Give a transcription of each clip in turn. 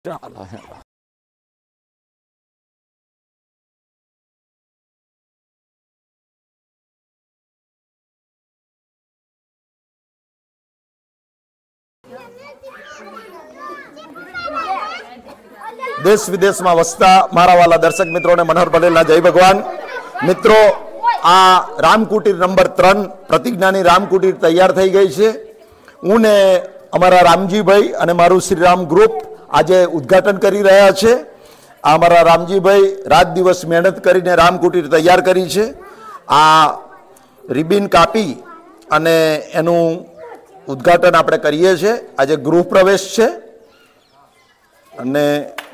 देश विदेश में वसता मारा वाला दर्शक मित्रों ने मनोहर पटेल ना जय भगवान। मित्रों आ रामकुटीर नंबर 3 प्रतिज्ञानी रामकुटीर तैयार थई गई है। हूँ ने अमरा रामजी भाई अने मारू श्रीराम ग्रुप आज उद्घाटन करी रहा है। अमरा रामजी भाई रात दिवस मेहनत करीने रामकुटीर तैयार करी है। आ रिबीन कापी अने एनु उद्घाटन आपणे करीए छे। आज गृह प्रवेश है अने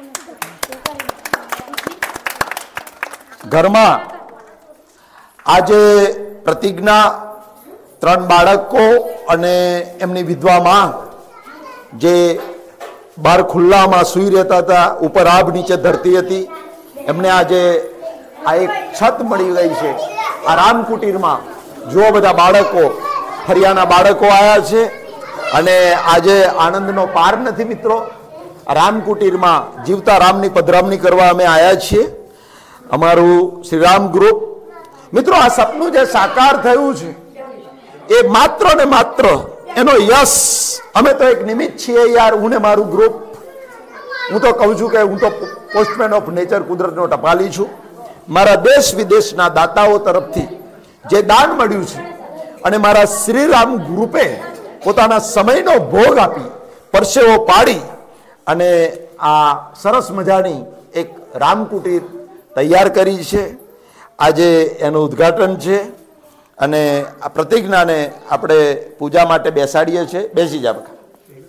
घर में आज प्रतिज्ञा 3 बाळको अने एमनी विधवा मां जे बार खुल्ला में सुई रहता था, ऊपर आभ नीचे धरती थी, एमने आज आ एक छत मळी गई है। आ रामकुटीर में जो बधा बाळको फरियाना बाळको आया छे अने आज आनंदनो पार नथी। मित्रों रामकुटीर में जीवता रामनी पधरामणी करवा अमे आया छीए। अमारू श्रीराम ग्रुप मित्रों आ सपनु जे साकार थयुं छे ए मात्र ने मात्र एनो यश अमे तो एक निमित्त छीए यार। हूँ ने मारू ग्रुप हूँ तो कहूं छूं के हूँ तो पोस्टमेन ऑफ नेचर कुदरतनो टपाली छूं। मारा देश विदेशना दाताओ तरफथी जे दान मळ्युं छे अने मारा श्रीराम ग्रुपे पोताना समयनो भोग आपी परसेवो पाड़ी अने आ सरस मजानी एक रामकुटीर तैयार करी छे। आज एनु उद्घाटन छे अने आ प्रतिज्ञा ने आपणे पूजा माटे बेसाडीए छे। बेसी जा बका।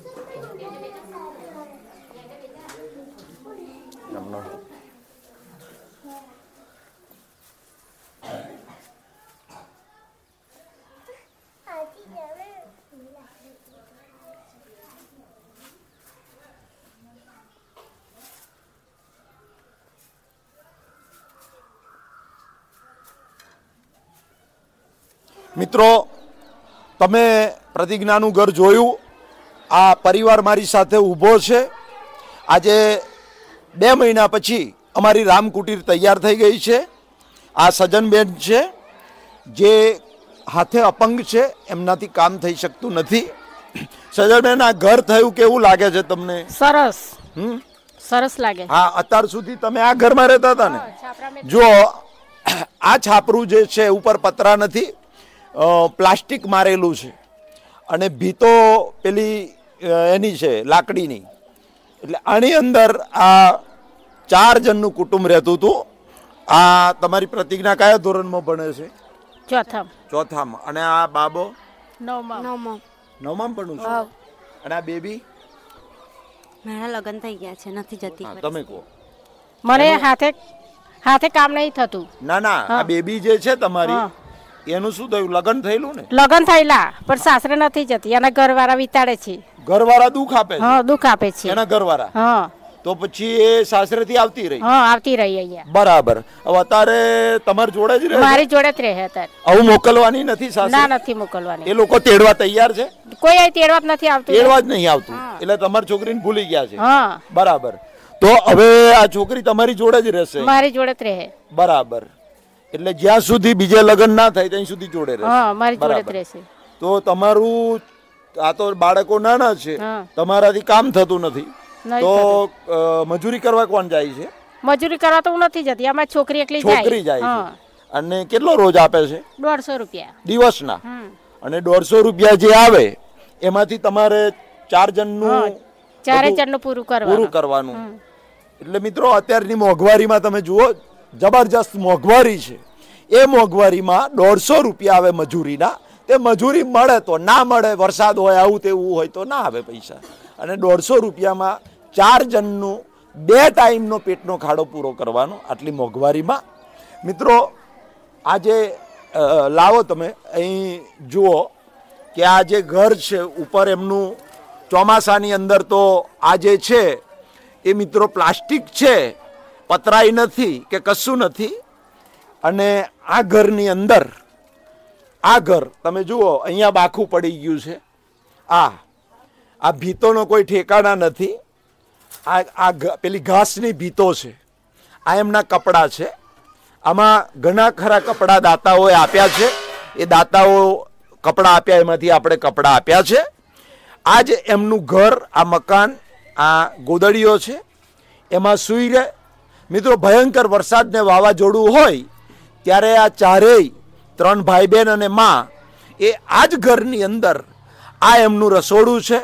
मित्रों तमे प्रतिज्ञानु घर जोयु। आ परिवार मारी साथे ऊभो छे। आज 2 महीना पछी अमारी रामकुटीर तैयार थई गई है। आ सज्जनबेन छे जे हाथे अपंग छे, एमनाथी काम थई शकतुं नथी। सज्जनबेन आ घर थयुं केवुं लागे छे तमने? सरस। सरस लागे। हाँ अत्यार सुधी तमे आ घर में रहता था ने? जो आ छापरू जे छे ऊपर पतरा नथी, प्लास्टिक मारेलू है अने भीतो पेली एनी छे लाकड़ीनी। एटले आनी अंदर आ 4 जननु कुटुंब रहतुं हतुं। आ तमारी प्रतिज्ञा कया धोरणमां भणे छे? चौथाम। अने आ बाबो? 9मां भणुं छे। अने आ बेबी? मारा लग्न थई गया छे, नथी जती। तमे को? मने हाथे हाथे काम नहीं थतुं। ना ना आ बेबी जे छे तमारी एनु शुं थयुं? लग्न थयेलुं ने? लग्न थयेला पण सासरे नथी जती। एना घरवाळा विताड़े छे। घरवाळा दुख आपे छे? हां दुख आपे छे एना घरवाळा। हां तो पछी ए सासरेथी आवती रही? हां आवती रही अहीया। बराबर। હવે અત્યારે તમાર જોડે જ રહે? મારી જોડે જ રહે અત્યારે। આવું મોકલવાની નથી સાસરે? ના નથી મોકલવાની। એ લોકો તેડવા તૈયાર છે? કોઈ આ તેડવા નથી આવતું। તેડવા જ નહીં આવતું એટલે તમાર છોકરીને ભૂલી ગયા છે? હાं બરાબર। તો હવે આ છોકરી તમારી જોડે જ રહેશે? મારી જોડે જ રહે। બરાબર। એટલે જ્યાં સુધી બીજે લગ્ન ના થાય ત્યાં સુધી જોડે રહેશે? હાं મારી જોડે જ રહેશે। તો તમારું આ તો બાળકો નાના છે, તમારાથી કામ થતું નથી तो मजूरी करवा कोण जाय छे? मजूरी करवा तो नहीं जती, अमारी छोकरी एकली जाय। छोकरी जाय छे। अने केटलो रोज आपे छे? 150 रुपया दिवसना। अने 150 रुपया जे आवे एमांथी तमारे 4 जननु 4 जननु पूરું करवानुं। એટલે મિત્રો અત્યારની મોંઘવારીમાં તમે જુઓ જબરજસ્ત મોંઘવારી છે। એ મોંઘવારીમાં 150 રૂપિયા આવે મજૂરીના। તે મજૂરી મળે તો ના મળે, વરસાદ હોય આવું તેવું હોય તો ના આવે પૈસા। અને 150 રૂપિયામાં 4 જણનું 2 ટાઈમનો પેટનો ખાડો પૂરો કરવાનો આટલી મોંઘવારીમાં। મિત્રો આજે લાવો તમે અહીં જુઓ કે આ જે ઘર છે ઉપર એમનું ચોમાસાની અંદર તો આ જે છે એ મિત્રો પ્લાસ્ટિક છે, પતરાઈ નથી કે કશું નથી। અને આ ઘરની અંદર આ ઘર તમે જુઓ અહીંયા બાખું પડી ગયું છે। આ ભીતોનો કોઈ ઠેકાણા નથી। પેલી ઘાસની ભીતો છે, આ એમના કપડાં છે. આમાં ઘણા ખરા કપડાં દાતાઓએ આપ્યા છે. એ દાતાઓ કપડાં આપ્યા, એમાંથી આપણે કપડાં આપ્યા છે. આ જ એમનું ઘર, આ મકાન, આ ગોદડીઓ છે, એમાં સૂઈ રહે. મિત્રો, ભયંકર વરસાદ ને વાવાઝોડું હોય ત્યારે આ ચારેય 3 ભાઈ બહેન અને માં એ આ જ ઘરની અંદર, આ એમનું રસોડું છે,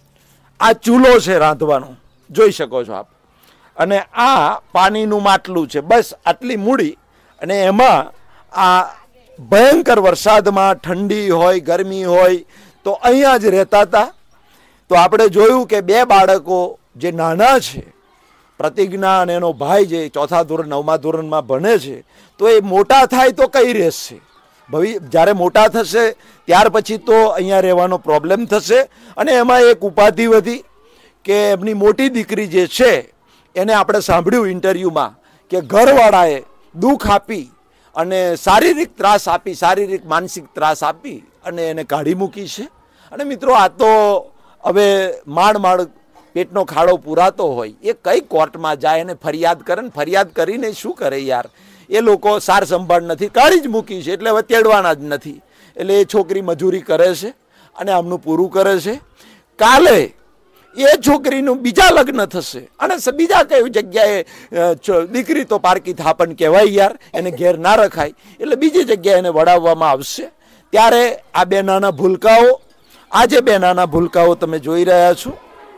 આ ચૂલો છે રાંધવાનો, જોઈ શકો છો આપ, અને આ પાણીનું માટલું છે. બસ આટલી મૂડી, અને એમાં આ ભયંકર વરસાદમાં ઠંડી હોય, ગરમી હોય, તો અહીંયા જ રહેતા હતા. તો આપણે જોયું કે 2 બાળકો જે નાના છે, પ્રતિજ્ઞા અને એનો ભાઈ જે 4થા ધોરણ 9મા ધોરણમાં ભણે છે, તો એ મોટા થાય તો કઈ રહેશે? જ્યારે મોટા થશે ત્યાર પછી તો અહીંયા રહેવાનો પ્રોબ્લેમ થશે. અને એમાં એક ઉપાધિ વધી કે એમની મોટી દીકરી જે છે એને આપણે સાંભળ્યું ઇન્ટરવ્યૂમાં કે ઘરવાળાએ દુઃખ આપી અને શારીરિક ત્રાસ આપી, શારીરિક માનસિક ત્રાસ આપી અને એને કાઢી મૂકી છે. અને મિત્રો, આ તો હવે માંડ પેટનો ખાડો પૂરાતો હોય, એ કઈ કોર્ટમાં જાય અને ફરિયાદ કરે ને ફરિયાદ કરીને શું કરે યાર? એ લોકો સાર સંભાળ નથી, કાઢી જ મૂકી છે, એટલે હવે તેડવાના જ નથી. એટલે એ છોકરી મજૂરી કરે છે અને આમનું પૂરું કરે છે. કાલે એ છોકરીનું બીજા લગ્ન થશે અને બીજા કઈ જગ્યાએ, દીકરી તો પારકી થાપણ કહેવાય યાર, એને ઘેર ના રખાય, એટલે બીજી જગ્યાએ એને વડાવવામાં આવશે. ત્યારે આ 2 નાના ભૂલકાઓ, આ જે 2 નાના ભૂલકાઓ તમે જોઈ રહ્યા છો,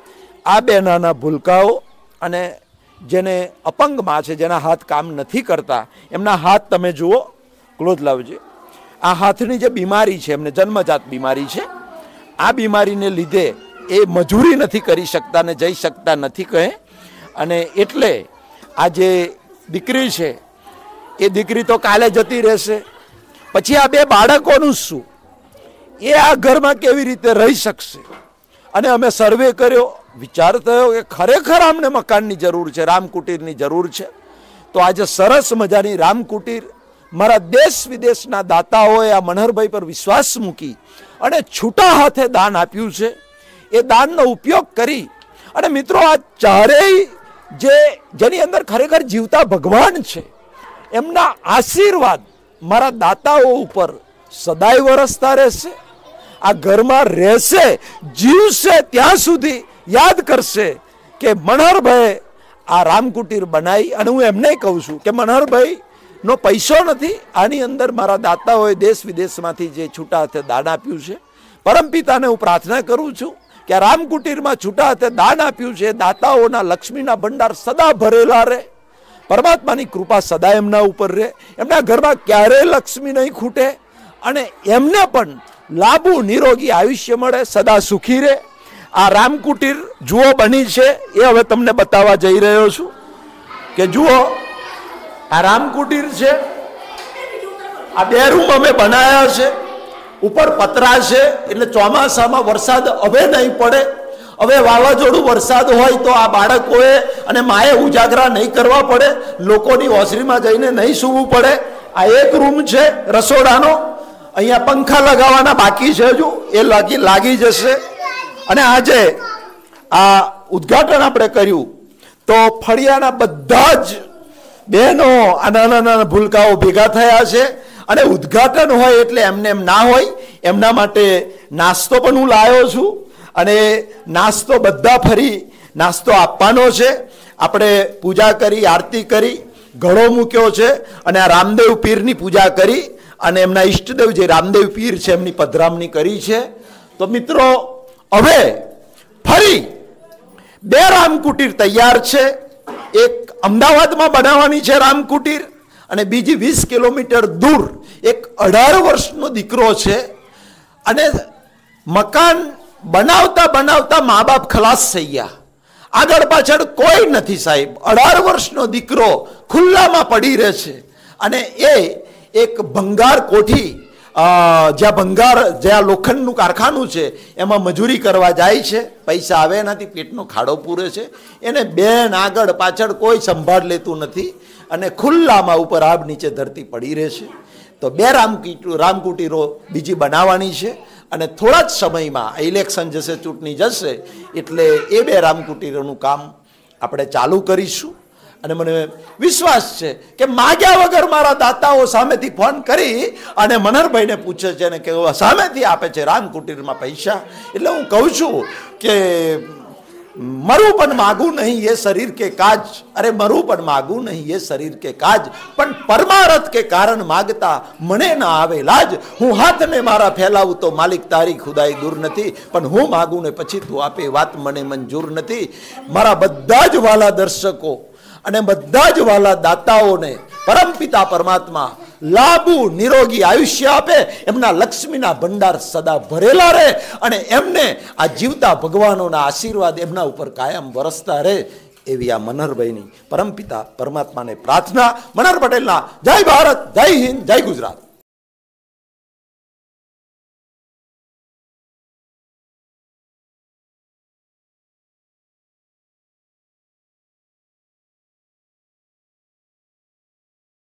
આ 2 નાના ભૂલકાઓ, અને જેને અપંગમાં છે, જેના હાથ કામ નથી કરતા, એમના હાથ તમે જુઓ, ક્લોઝ લાવજો. આ હાથની જે બીમારી છે, એમને જન્મજાત બીમારી છે. આ બીમારીને લીધે એ મજૂરી નથી કરી શકતા ને જઈ શકતા નથી કહે. અને એટલે આ જે દીકરી છે એ દીકરી તો કાલે જતી રહેશે. પછી આ 2 બાળકોનું શું? એ આ ઘરમાં કેવી રીતે રહી શકશે? અને અમે સર્વે કર્યો, વિચાર થયો કે ખરેખર અમને મકાનની જરૂર છે, રામકુટીરની જરૂર છે. તો આજે સરસ મજાની રામકુટીર મારા દેશ વિદેશના દાતાઓએ આ મનહરભાઈ પર વિશ્વાસ મૂકી અને છૂટા હાથે દાન આપ્યું છે. એ દાનનો ઉપયોગ કરી અને મિત્રો, આ ચારેય જેની અંદર ખરેખર જીવતા ભગવાન છે, એમના આશીર્વાદ મારા દાતાઓ ઉપર સદાય વરસતા રહેશે. આ ઘરમાં રહેશે, જીવશે, ત્યાં સુધી યાદ કરશે કે મનહરભાઈ આ રામકુટીર બનાવી. અને હું એમને કહું છું કે મનહરભાઈ નો પૈસો નથી, આની અંદર મારા દાતાઓએ દેશ વિદેશમાંથી જે છૂટા હાથે દાન આપ્યું છે. પરમપિતાને હું પ્રાર્થના કરું છું કે રામકુટીરમાં છૂટા હાથે દાન આપ્યું છે, દાતાઓના લક્ષ્મીના ભંડાર સદા ભરેલા રહે, પરમાત્માની કૃપા સદા એમના ઉપર રહે, એમના ઘરમાં ક્યારેય લક્ષ્મી નહીં ખૂટે અને એમને પણ લાંબુ નિરોગી આયુષ્ય મળે, સદા સુખી રહે. આ રામકુટીર જુઓ બની છે, એ હવે તમને બતાવવા જઈ રહ્યો છું કે જુઓ આ રામકુટીર છે. આ 2 રૂમ અમે બનાવ્યા છે, ઉપર પતરા છે, એટલે ચોમાસામાં વરસાદ હવે નહીં પડે. હવે વાવાઝોડું વરસાદ હોય તો આ બાળકોએ અને માએ ઉજાગરા નહીં કરવા પડે, લોકોની ઓસરીમાં જઈને નહીં સૂવું પડે. આ 1 રૂમ છે રસોડાનો, અહીંયા પંખા લગાવવાના બાકી છે, હજુ એ લાગી જશે. અને આજે આ ઉદ્ઘાટન આપણે કર્યું તો ફળિયાના બધા જ બહેનો, આ નાના નાના ભૂલકાઓ ભેગા થયા છે. અને ઉદ્ઘાટન હોય એટલે એમને એમ ના હોય, એમના માટે નાસ્તો પણ હું લાવ્યો છું. અને નાસ્તો બધા ફરી નાસ્તો આપવાનો છે. આપણે પૂજા કરી, આરતી કરી, ઘડો મૂક્યો છે અને આ રામદેવ પીરની પૂજા કરી અને એમના ઈષ્ટદેવ જે રામદેવ પીર છે એમની પધરામણી કરી છે. તો મિત્રો, હવે ફરી 2 રામકુટીર તૈયાર છે. એક અમદાવાદમાં બનાવવાની છે રામકુટીર, અને બીજી 20 કિલોમીટર દૂર એક 18 વર્ષનો દીકરો છે. અને મકાન બનાવતા બનાવતા મા બાપ ખલાસ થઈ ગયા, આગળ પાછળ કોઈ નથી સાહેબ. 18 વર્ષનો દીકરો ખુલ્લામાં પડી રહે છે. અને એ એક ભંગાર કોઠી, જ્યાં લોખંડનું કારખાનું છે એમાં મજૂરી કરવા જાય છે. પૈસા આવે નથી, પેટનો ખાડો પૂરે છે. એને બેન આગળ પાછળ કોઈ સંભાળ લેતું નથી અને ખુલ્લામાં ઉપર આબ નીચે ધરતી પડી રહે છે. તો 2 રામકુટીરો બીજી બનાવવાની છે અને થોડા જ સમયમાં ઇલેક્શન જશે, ચૂંટણી જશે, એટલે એ 2 રામકુટીરોનું કામ આપણે ચાલુ કરીશું અને મને વિશ્વાસ છે કે માગ્યા વગર મારા દાતાઓ સામેથી ફોન કરી અને મનહરભાઈને પૂછે છે અને કે સામેથી આપે છે રામ કુટીરમાં પૈસા. એટલે હું કહું છું કે મરું પણ માગું નહીં એ શરીર કે કાજ, અરે મરું પણ માગું નહીં એ શરીર કે કાજ, પણ પરમારથ કે કારણ માગતા મને ના આવે લાજ. હું હાથને મારા ફેલાવું તો માલિક તારી ખુદાઈ દૂર નથી, પણ હું માગું ને પછી તું આપે વાત મને મંજૂર નથી. મારા બધા જ વાલા દર્શકો અને બધા જ વાલા દાતાઓને પરમપિતા પરમાત્મા લાંબુ નિરોગી આયુષ્ય આપે, એમના લક્ષ્મીના ભંડાર સદા ભરેલા રહે અને એમને આ જીવતા ભગવાનોના આશીર્વાદ એમના ઉપર કાયમ વરસતા રહે એવી આ મનહરભાઈની પરમપિતા પરમાત્માને પ્રાર્થના. મનહર પટેલના જય ભારત, જય હિન્દ, જય ગુજરાત.